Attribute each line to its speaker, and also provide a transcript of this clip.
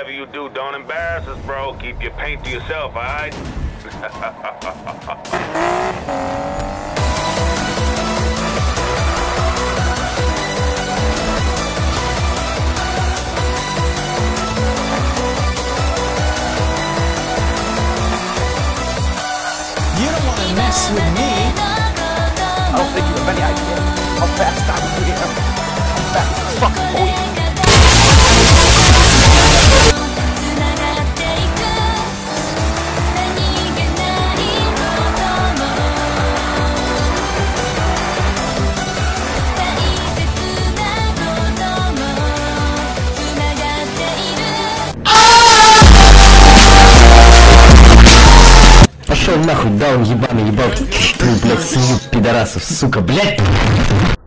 Speaker 1: whatever you do, don't embarrass us, bro. Keep your paint to yourself, alright?
Speaker 2: You don't want to mess with me.
Speaker 3: I don't think you have any idea how fast I'm here. How fast this fucking boy.
Speaker 4: Пошел нахуй, даун ебаный, ебал. Ты, блядь, свинью пидорасов, сука, блядь.